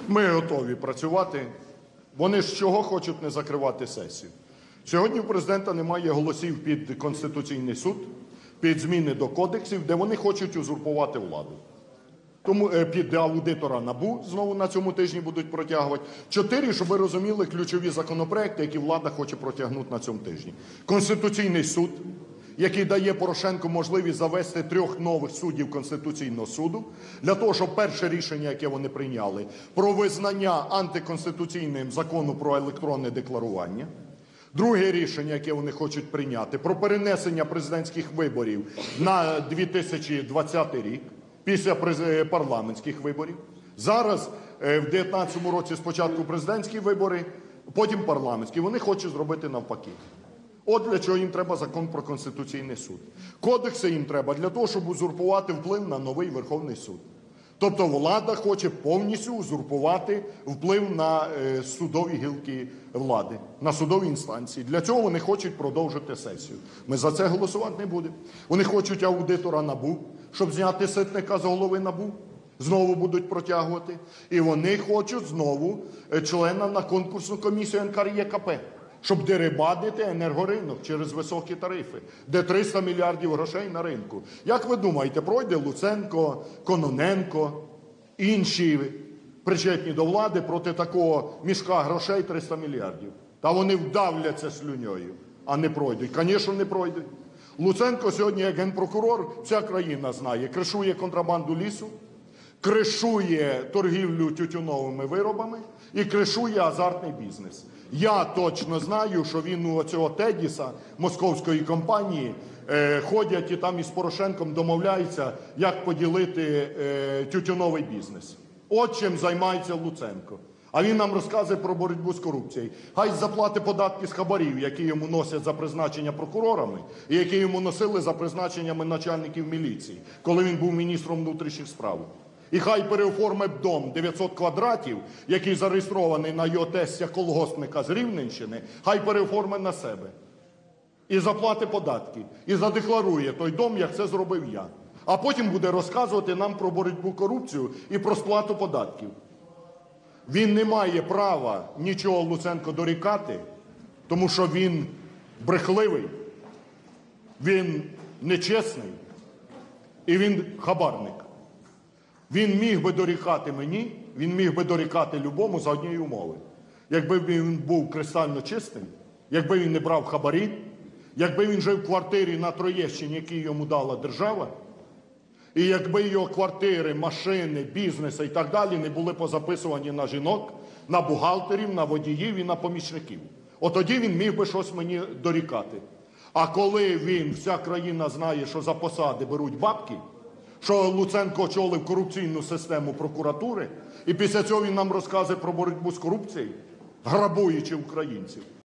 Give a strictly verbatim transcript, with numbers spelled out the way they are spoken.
Ми готові працювати. Вони ж чого хочуть не закривати сесію? Сьогодні у Президента немає голосів під Конституційний Суд, під зміни до кодексів, де вони хочуть узурпувати владу. Тому під аудитора НАБУ знову на цьому тижні будуть протягувати. Чотири, щоб ви розуміли, ключові законопроекти, які влада хоче протягнути на цьому тижні. Конституційний суд, який дає Порошенку можливість завести трьох нових суддів Конституційного суду, для того, щоб перше рішення, яке вони прийняли, про визнання антиконституційним закону про електронне декларування. Друге рішення, яке вони хочуть прийняти, про перенесення президентських виборів на дві тисячі двадцятий рік, після парламентських виборів. Зараз, в дев'ятнадцятому році, спочатку президентські вибори, потім парламентські. Вони хочуть зробити навпаки. От для чого їм треба закон про Конституційний суд. Кодекси їм треба для того, щоб узурпувати вплив на новий Верховний суд. Тобто влада хоче повністю узурпувати вплив на е, судові гілки влади, на судові інстанції. Для цього вони хочуть продовжити сесію. Ми за це голосувати не будемо. Вони хочуть аудитора НАБУ, щоб зняти Ситника з голови НАБУ. Знову будуть протягувати. І вони хочуть знову члена на конкурсну комісію ен ка ер є ка пе, щоб дерибанити енергоринок через високі тарифи, де триста мільярдів грошей на ринку. Як ви думаєте, пройде Луценко, Кононенко, інші причетні до влади проти такого мішка грошей триста мільярдів? Та вони вдавляться слюньою, а не пройдуть. Звісно, не пройдуть. Луценко сьогодні, як генпрокурор, вся країна знає, кришує контрабанду лісу, кришує торгівлю тютюновими виробами і кришує азартний бізнес. Я точно знаю, що він у цього Тедіса, московської компанії, е, ходять і там із Порошенком домовляються, як поділити е, тютюновий бізнес. От чим займається Луценко. А він нам розказує про боротьбу з корупцією. Хай заплати податки з хабарів, які йому носять за призначення прокурорами, і які йому носили за призначеннями начальників міліції, коли він був міністром внутрішніх справ. І хай переоформить дом дев'ятсот квадратів, який зареєстрований на його тестя колгоспника з Рівненщини, хай переоформить на себе. І заплатить податки. І задекларує той дом, як це зробив я. А потім буде розказувати нам про боротьбу корупцію і про сплату податків. Він не має права нічого Луценко дорікати, тому що він брехливий, він нечесний і він хабарник. Він міг би дорікати мені, він міг би дорікати любому за однієї умови. Якби він був кристально чистим, якби він не брав хабарі, якби він жив в квартирі на Троєщині, яку йому дала держава, і якби його квартири, машини, бізнеси і так далі не були позаписувані на жінок, на бухгалтерів, на водіїв і на помічників. От тоді він міг би щось мені дорікати. А коли він, вся країна знає, що за посади беруть бабки, що Луценко очолив корупційну систему прокуратури, і після цього він нам розказує про боротьбу з корупцією, грабуючи українців.